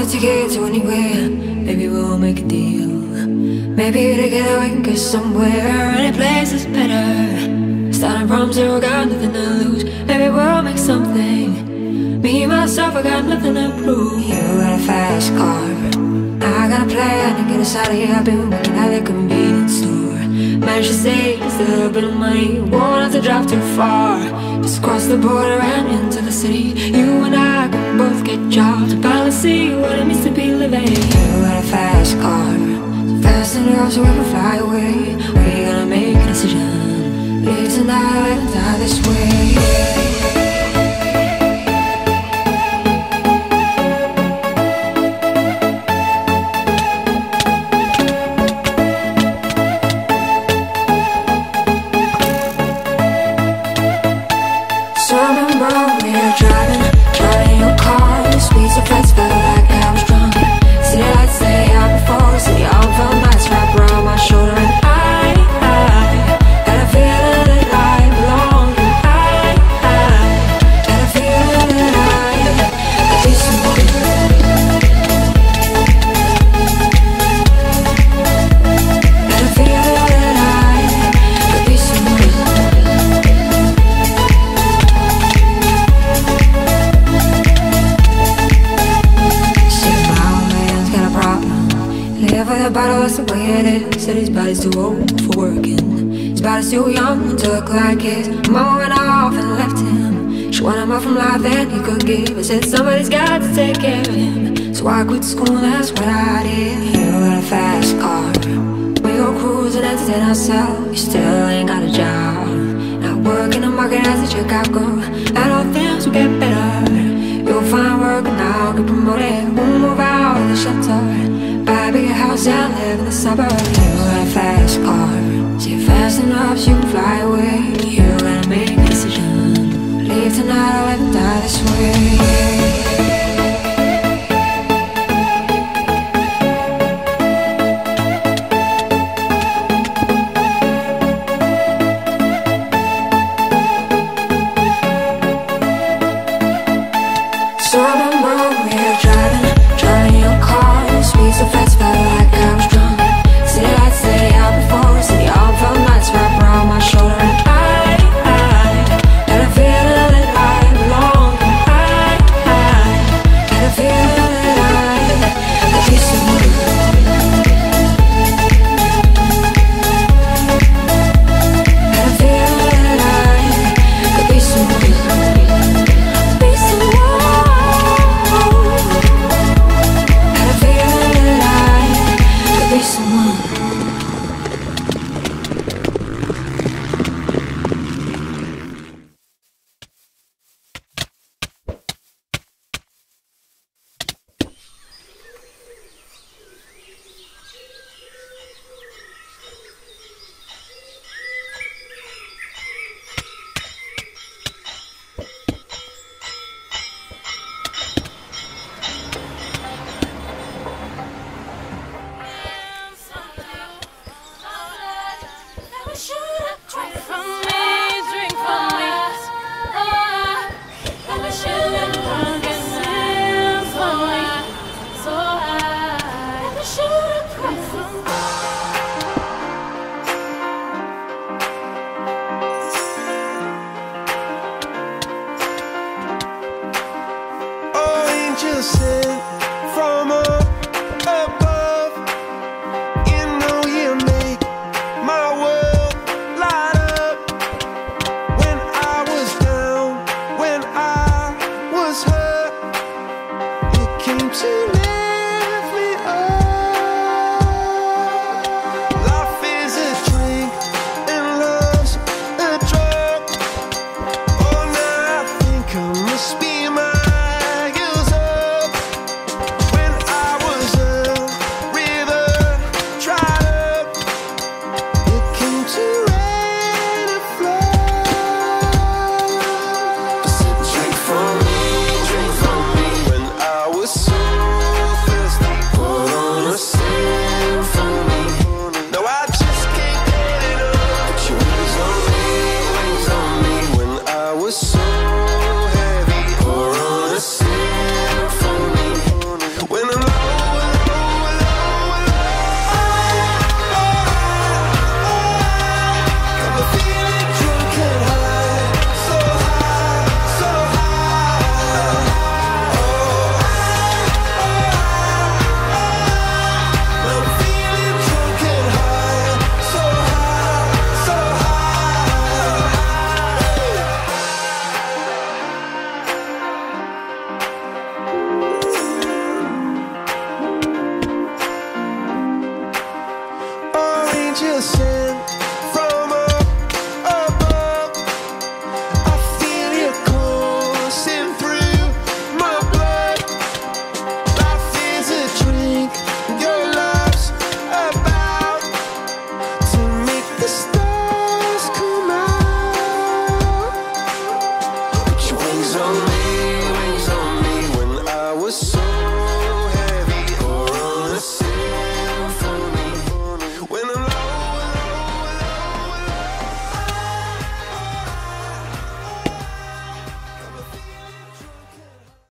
take it to anywhere. Maybe we'll make a deal. Maybe together we can get somewhere. Any place is better. Starting from zero, got nothing to lose. Maybe we'll make something. Me, myself, I got nothing to prove. You got a fast car, I got a plan to get us out of here. I've been working at the convenience store. Managed to save just a little bit of money. Won't have to drive too far. Just cross the border and into the city. You and I can both get jobs and finally see what it means to be living. You got a fast car, so fast enough so we can fly away. We're gonna make a decision. Live tonight and die this way. So I remember we were driving your car. The speed so fast, felt like I was drunk. City lights lay out before us, and the all felt nice wrapped around my shoulder. And I had a feeling that I belonged. And I had a feeling that I could be someone. Had a feeling that I could be someone. Live with a bottle, that's the way it is. Said his body's too old for working. His body's too young to look like his. Mama went off and left him. She wanted more from life than he could give. I said somebody's got to take care of him. So I quit school, that's what I did. You got a fast car, we go cruising, entertain ourselves. You still ain't got a job, not working the market as a checkout girl. I know things will get better. You'll find work and I'll get promoted. We'll move out of the shelter, buy a bigger house and live in the suburbs. You got a fast car, so you're fast enough so you can fly away. You gotta make a decision. Leave tonight or let me die this way. So I remember we were driving your car. The speed so fast, felt like I was drunk. City lights lay out before us, and the all felt nice wrapped around my shoulder. And I had a feeling that I belonged. I had a feeling that I could be someone. Had a feeling that I could be someone. Be someone. Be someone. Just said